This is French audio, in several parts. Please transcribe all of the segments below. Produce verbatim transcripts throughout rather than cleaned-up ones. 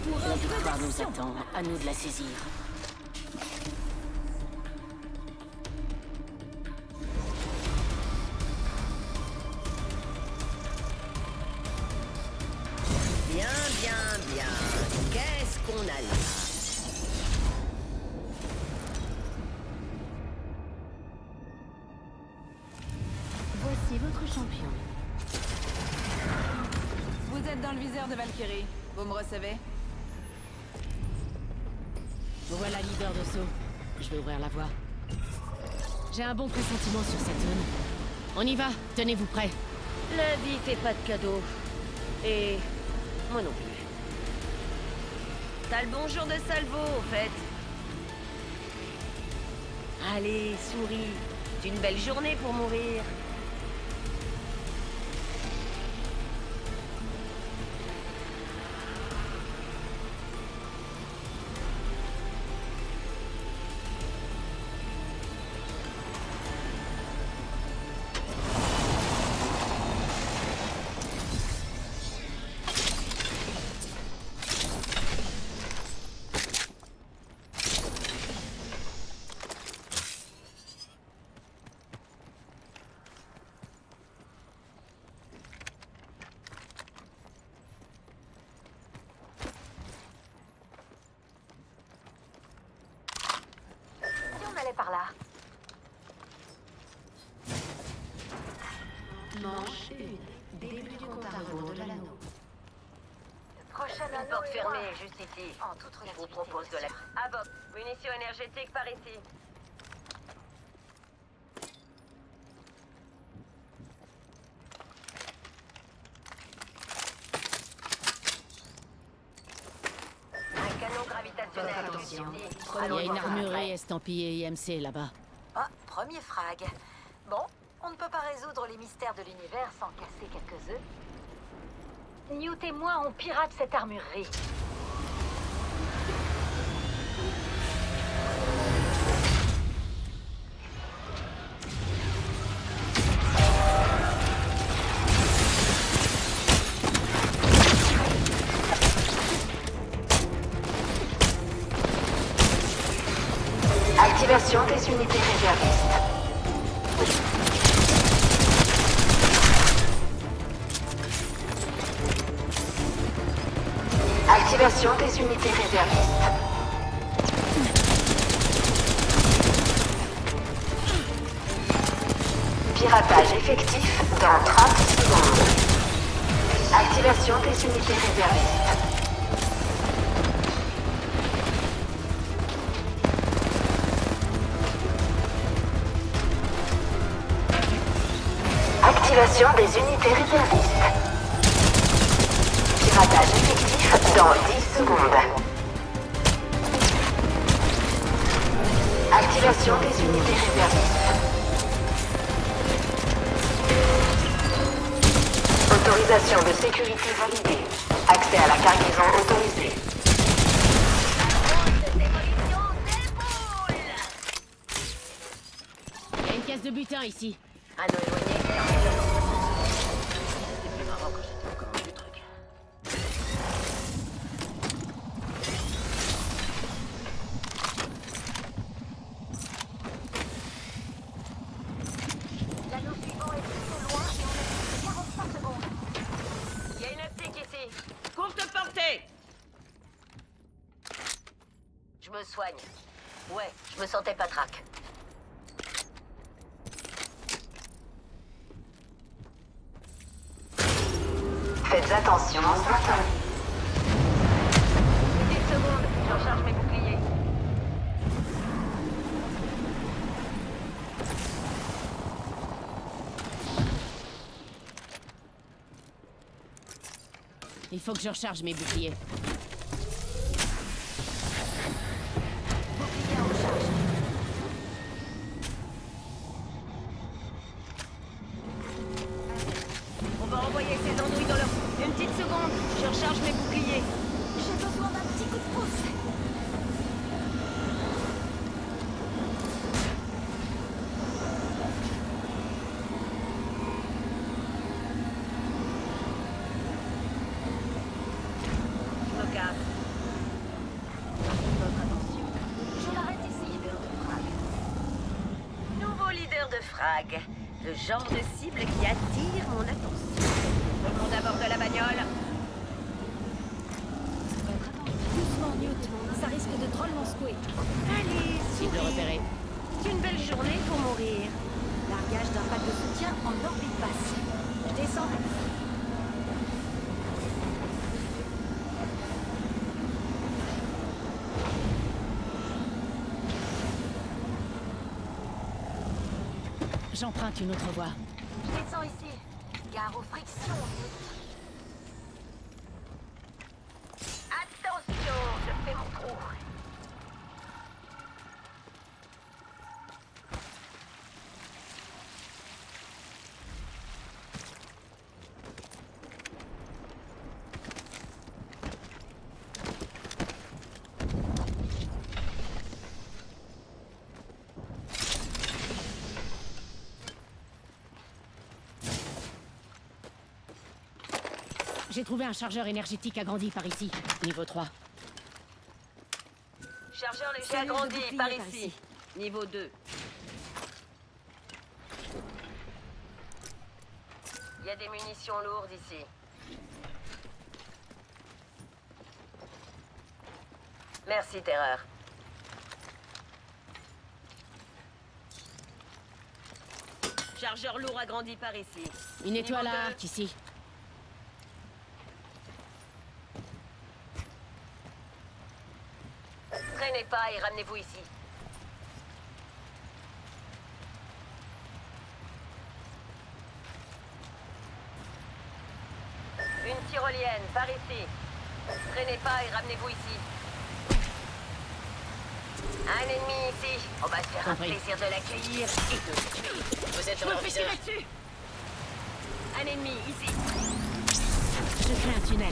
La victoire nous attend, à nous de la saisir. Bien, bien, bien. Qu'est-ce qu'on a là? Voici votre champion. Vous êtes dans le viseur de Valkyrie. Vous me recevez? Vous voilà leader de saut. Je vais ouvrir la voie. J'ai un bon pressentiment sur cette zone. On y va, tenez-vous prêts. La vie fait pas de cadeaux. Et moi non plus. T'as le bonjour de Salvo, au fait. Allez, souris. C'est une belle journée pour mourir. Par là. Manche un. Début du compte à rebours de l'anneau. Le prochain Une anneau porte est fermée, loin. juste ici. En toute Je vous relativité, propose de bien la... sûr. Ah bon, munitions énergétiques par ici. Un canon gravitationnel. Faites attention. juste ici. Il y a Allons une voir. armurerie estampillée I M C là-bas. Ah, premier frag. Bon, on ne peut pas résoudre les mystères de l'univers sans casser quelques œufs. Newt et moi, on pirate cette armurerie. Activation des unités réservistes. Activation des unités réservistes. Piratage effectif dans trente secondes. Activation des unités réservistes. Activation des unités réservistes. Piratage effectif dans dix secondes. Activation des unités réservistes. Autorisation de sécurité validée. Accès à la cargaison autorisé. Il y a une caisse de butin ici. Anneau éloigné, fermez-le. C'était plus marrant quand j'étais au commande du truc. L'anneau suivant est plutôt loin et on a quarante-cinq secondes. Il y a une optique ici. Courte portée. Je me soigne. Ouais, je me sentais pas trac. Faites attention aux bâtons. dix secondes, je recharge mes boucliers. Il faut que je recharge mes boucliers. Bouclier en charge. On va envoyer ces andouilles dans leur... Une petite seconde, je recharge mes boucliers. J'ai besoin d'un petit coup de pouce. Je me casse. de frag. Le genre de cible qui attire mon attention. Tout le monde à bord de la bagnole. Doucement, Newt. Ça risque de drôlement secouer. Allez, Cible souris. repérée. C'est une belle journée pour mourir. Largage d'un pack de soutien en orbite basse. Je descends. J'emprunte une autre voie. Je descends ici. Gare aux frictions. Attention, je fais mon trou. J'ai trouvé un chargeur énergétique agrandi par ici. Niveau trois. Chargeur léger Cellule de agrandi bouclier par par ici. ici. Niveau deux. Il y a des munitions lourdes ici. Merci, Terreur. Chargeur lourd agrandi par ici. Une étoile Niveau à deux. arc ici. Traînez pas et ramenez-vous ici. Une tyrolienne, par ici. Traînez pas et ramenez-vous ici. Un ennemi ici. On va se faire un Compris. plaisir de l'accueillir et de le tuer. Vous êtes dans leur viseur. Dessus. Un ennemi ici. Je fais un tunnel.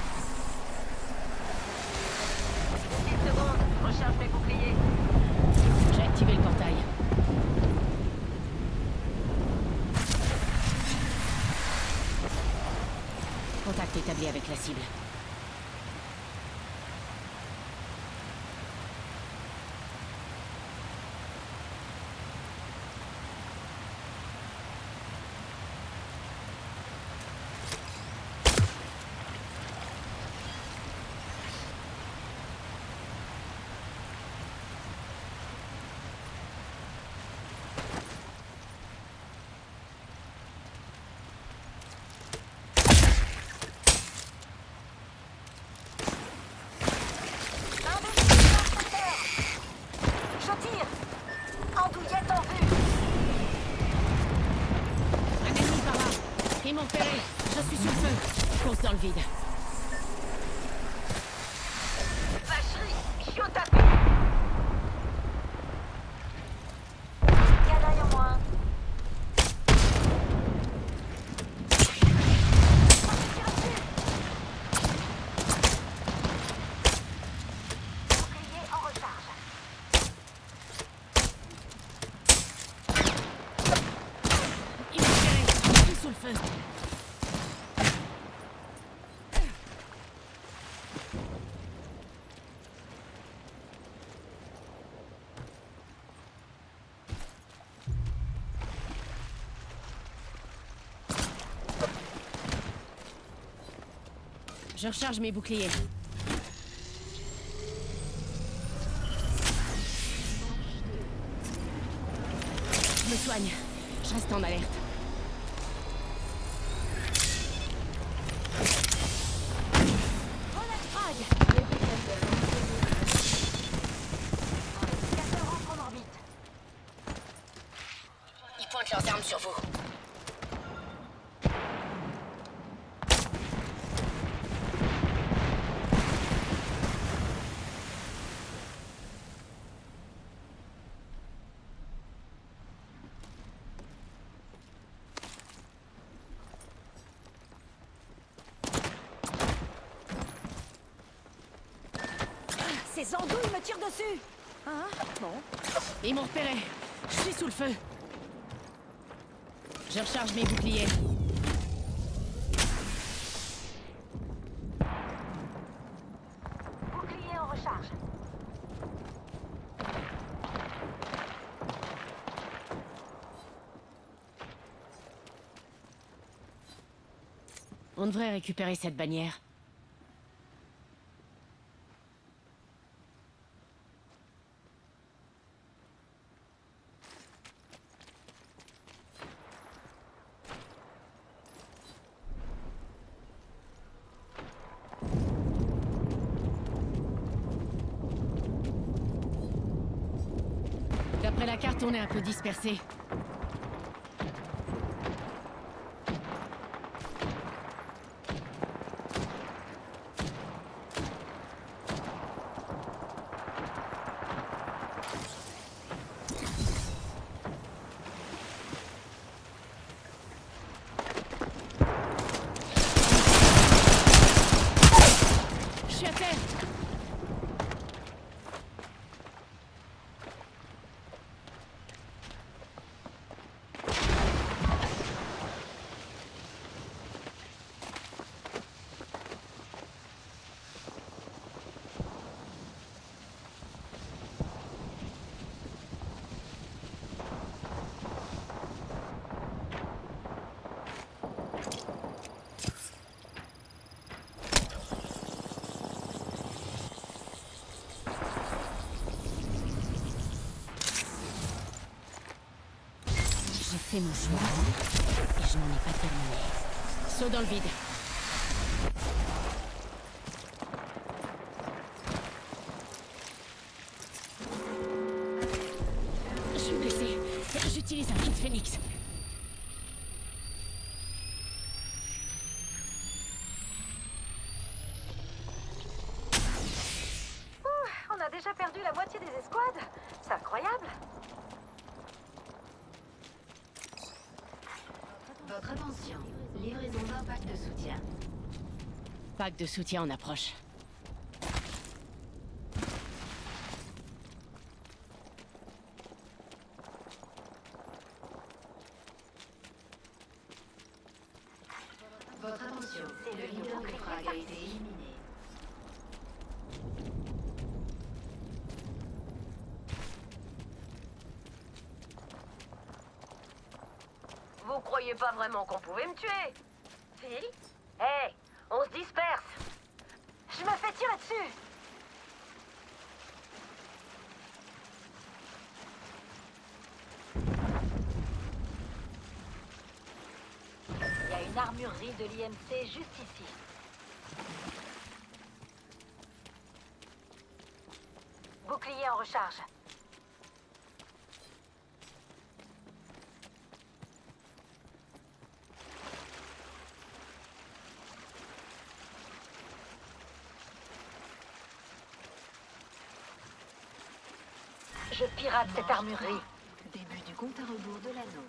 dix secondes. Recharge mes boucliers. J'ai activé le portail. Contact établi avec la cible. Je tire. Andouillette en vue. Un ennemi par là. Ils m'ont repéré. Je suis sous le feu. Course dans le vide. Vacherie, je suis au tapis. Il y a derrière moi. Bouclier en recharge. Ils m'ont repéré. Je suis sous le feu. Je recharge mes boucliers. Je me soigne. Je reste en alerte. Relâche frag. Indicateur rentre en orbite. Ils pointent leurs armes sur vous. Ces andouilles me tirent dessus. Hein? Bon. Ils m'ont repéré. Je suis sous le feu. Je recharge mes boucliers. Bouclier en recharge. On devrait récupérer cette bannière. D'après la carte, on est un peu dispersé. Je suis à terre. J'ai fait mon choix et je n'en ai pas terminé. Saut dans le vide. Je suis blessé. J'utilise un kit Phoenix. Ouh, on a déjà perdu la moitié des escouades. C'est incroyable. Votre attention, livraison d'un pack de soutien. Pack de soutien en approche. Votre attention, le leader de frag a été éliminé. Vous croyez pas vraiment qu'on pouvait me tuer? Si? Hé, on se disperse. Je me fais tirer dessus. Il y a une armurerie de l'I M C juste ici. Bouclier en recharge. Je pirate cette armurerie. Début du compte à rebours de l'anneau.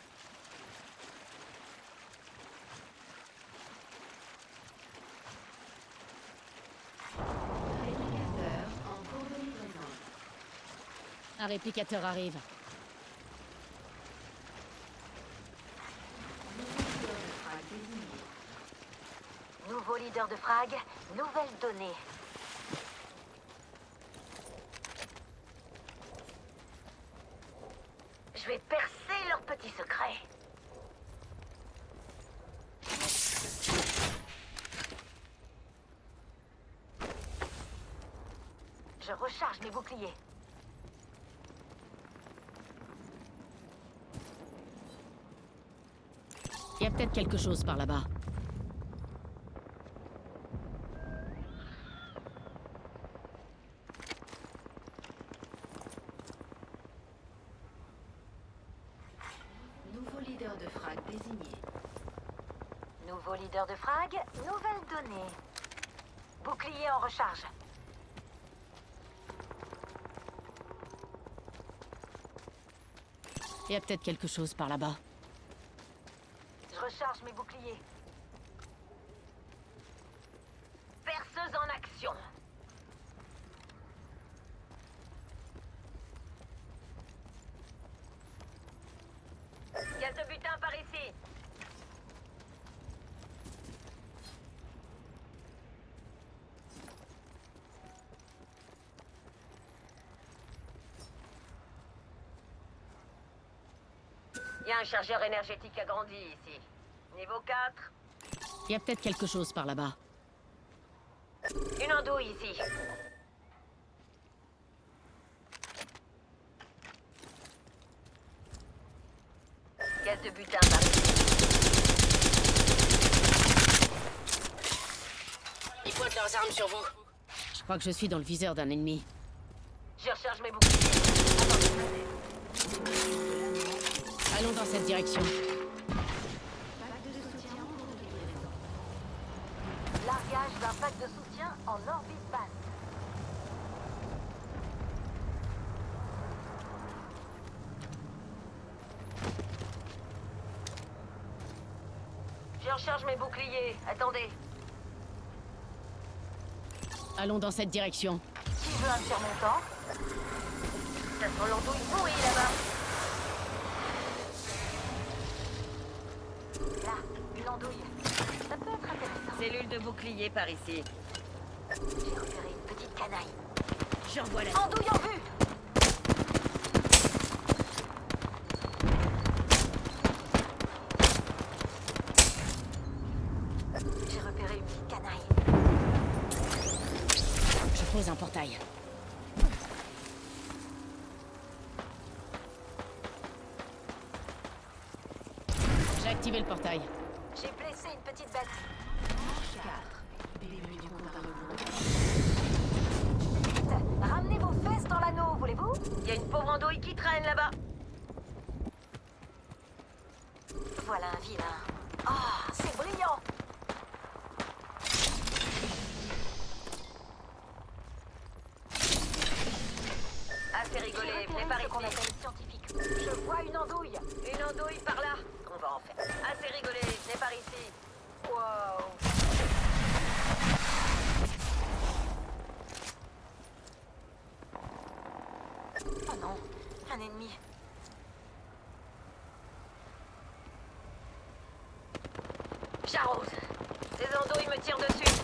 Réplicateur en cours de livraison. Un réplicateur arrive. Nouveau leader de frag, nouvelles données. Je vais percer leurs petits secrets. Je recharge mes boucliers. Il y a peut-être quelque chose par là-bas. Nouveau leader de frag désigné. Nouveau leader de frag, nouvelles données. Bouclier en recharge. Il y a peut-être quelque chose par là-bas. Je recharge mes boucliers. Perceuse en action. Gaz de butin par ici. Il y a un chargeur énergétique agrandi ici. Niveau quatre. Il y a peut-être quelque chose par là-bas. Une andouille ici. Gaz de butin par ici. Ils pointent leurs armes sur vous. Je crois que je suis dans le viseur d'un ennemi. Je recharge mes boucliers. Allons dans cette direction. Largage d'un pack de soutien en orbite basse. Je recharge mes boucliers. Attendez. Allons dans cette direction. Qui veut un surmontant? Ça sent l'andouille pourrie là-bas. Là, une andouille. Ça peut être intéressant. Cellule de bouclier par ici. J'ai repéré une petite canaille. J'envoie la... Andouille en vue! J'ai repéré une petite canaille. Je pose un portail. J'ai activé le portail. J'ai blessé une petite bête. Vite, ramenez vos fesses dans l'anneau, voulez-vous? Il y a une pauvre andouille qui traîne là-bas. Voilà un vilain. Ah, c'est brillant! Assez rigolé, J'ai venez repéré par ce qu'on ici. appelle scientifique. Je vois une andouille. Une andouille par là. On va en faire. Assez rigolé, venez par ici. Wow. Oh non, un ennemi. J'arrose. Ces andouilles me tirent dessus.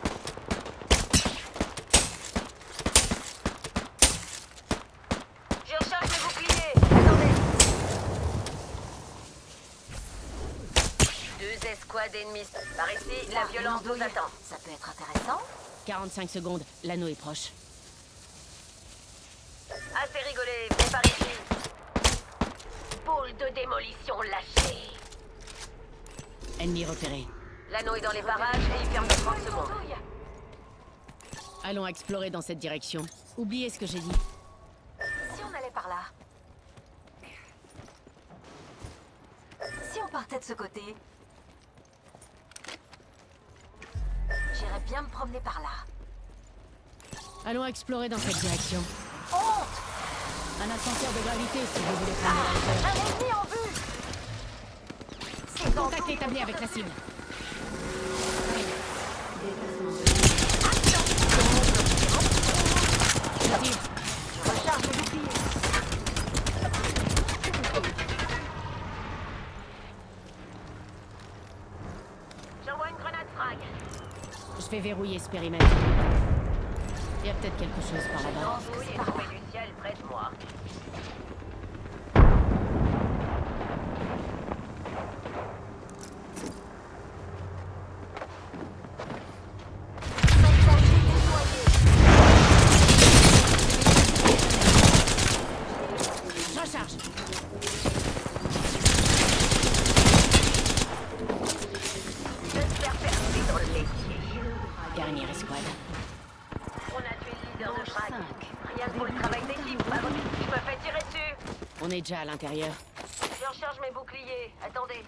Je recharge mes boucliers. Attendez. Deux escouades ennemies. Par ici, la Ah, violence une nous andouille. attend. Ça peut être intéressant. quarante-cinq secondes, l'anneau est proche. Assez rigolé, venez par ici. Boule de démolition lâchée. Ennemi repéré. L'anneau est dans les parages et il ferme de trente Une secondes. andouille. Allons explorer dans cette direction. Oubliez ce que j'ai dit. Si on allait par là. Si on partait de ce côté. J'irais bien me promener par là. Allons explorer dans cette direction. Honte! Un ascenseur de gravité si vous voulez prendre la hauteur. Un ennemi en vue! Ces Contact andouilles établi vont avec la sortir. cible. Je tire. Je recharge le bouclier. J'envoie une grenade frag. Je vais verrouiller ce périmètre. Il y a peut-être quelque chose par là-bas. L'andouille est tombée du ciel près de moi. Messager déployé. Je recharge. J'espère percer dans le métier. Dernière escouade. On a tué le leader de frag. Rien pour le travail d'équipe. Bah, je me fais tirer dessus. On est déjà à l'intérieur. Je recharge mes boucliers. Attendez.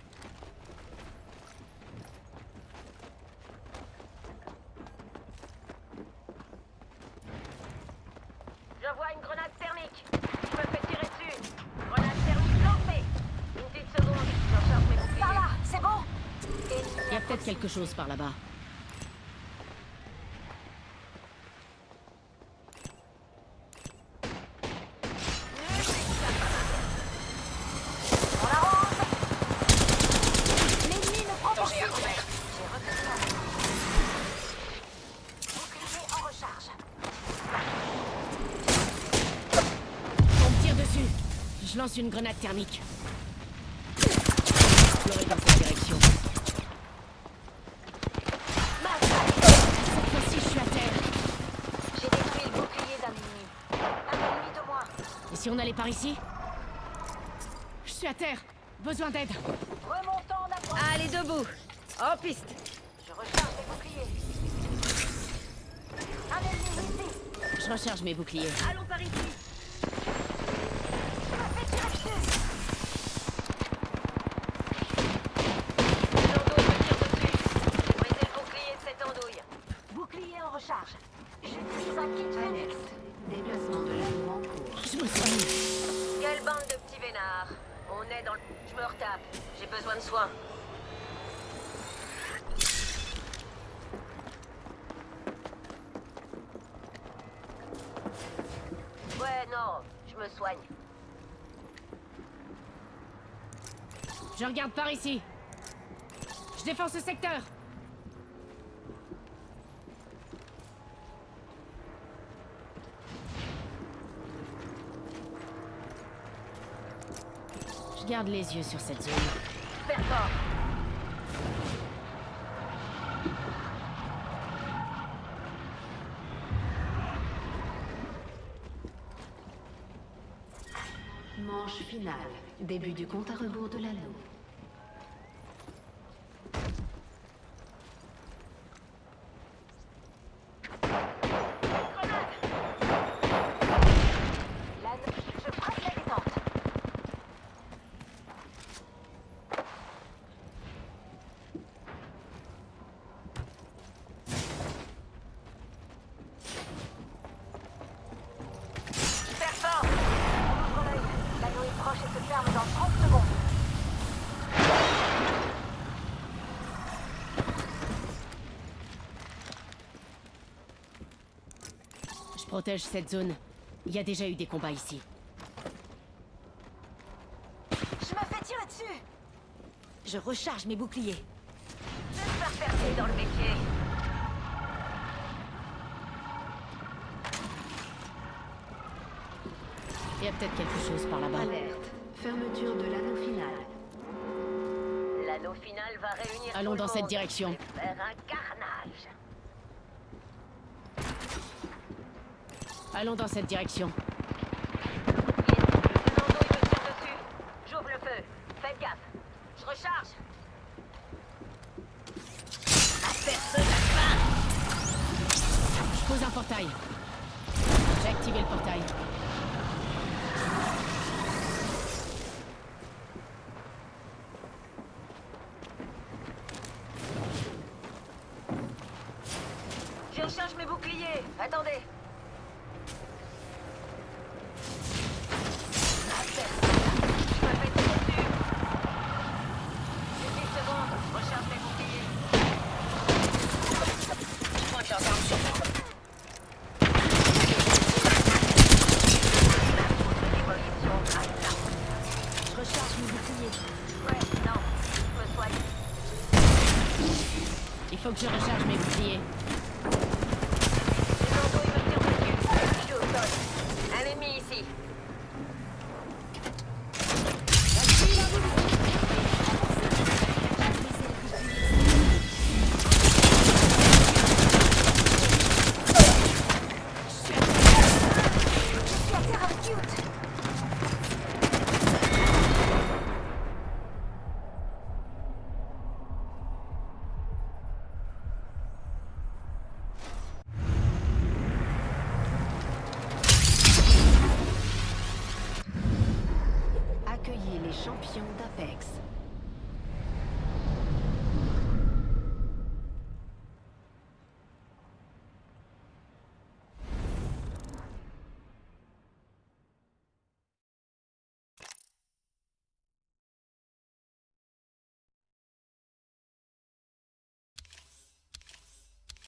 Je vois une grenade thermique. Je me fais tirer dessus. Grenade thermique lancée. Une petite seconde. Je recharge mes boucliers. Par là, c'est bon? Il y a peut-être quelque chose par là-bas. On avance! L'ennemi ne prend pas. J'ai repéré un. Bouclier en recharge. On me tire dessus. Je lance une grenade thermique. Explorer dans cette direction. si on allait par ici? Je suis à terre. Besoin d'aide. Remontons en approche. Allez, debout. En piste. Je recharge les boucliers. Un ennemi ici. Je recharge mes boucliers. Allons par ici. Je me fais tirer dessus. Une andouille me tire dessus. Brisez le bouclier de cette andouille. Bouclier en recharge. J'utilise un kit Phoenix. Déplacement de l'anneau en cours. Je me soigne. Quelle bande de petits vénards. On est dans le... Je me retape. J'ai besoin de soins. Ouais, non. Je me soigne. Je regarde par ici. Je défends ce secteur. Je garde les yeux sur cette zone. Super fort. Manche finale. Début du compte à rebours de l'anneau. Là, je presse la détente. Super fort. On ouvre l'œil. L'anneau est proche et se ferme dans trente secondes. Je protège cette zone. Il y a déjà eu des combats ici. Je me fais tirer dessus. Je recharge mes boucliers. Super percé dans le métier. Il y a peut-être quelque chose par là-bas. Alerte. Fermeture de l'anneau final. L'anneau final va réunir Allons tout le dans cette monde direction. et faire un carnage. Allons dans cette direction. Une andouille me tire dessus. J'ouvre le feu. Faites gaffe. Je recharge. La personne a faim. Je pose un portail. J'ai activé le portail. Je recharge mes boucliers. Attendez. La personne. Je me fais tirer dessus. J'ai dix secondes. Je recharge mes boucliers. Je crois que j'entends sur moi. Je recharge mes boucliers. Ouais, non. Je me soigne. Il faut que je recharge mes boucliers. Une andouille me tire dessus. Je suis au sol. Un ennemi ici. Je suis à terre avec Cute. Accueillez les champions d'Apex.